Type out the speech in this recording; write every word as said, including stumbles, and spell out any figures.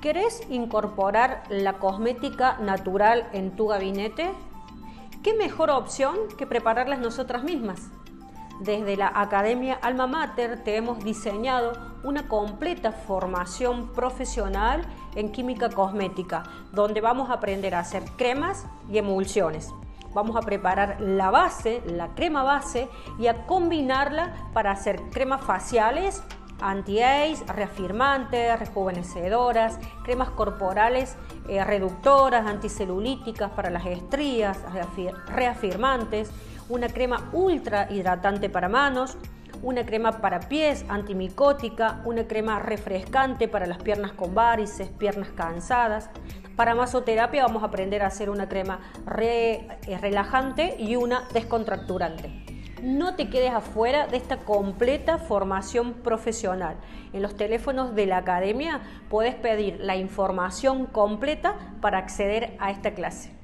¿Querés incorporar la cosmética natural en tu gabinete? ¿Qué mejor opción que prepararlas nosotras mismas? Desde la Academia Alma Mater te hemos diseñado una completa formación profesional en química cosmética, donde vamos a aprender a hacer cremas y emulsiones. Vamos a preparar la base, la crema base, y a combinarla para hacer cremas faciales, anti-age, reafirmantes, rejuvenecedoras, cremas corporales eh, reductoras, anticelulíticas para las estrías, reafir reafirmantes, una crema ultra hidratante para manos, una crema para pies antimicótica, una crema refrescante para las piernas con varices, piernas cansadas. Para masoterapia vamos a aprender a hacer una crema re, eh, relajante y una descontracturante. No te quedes afuera de esta completa formación profesional. En los teléfonos de la academia puedes pedir la información completa para acceder a esta clase.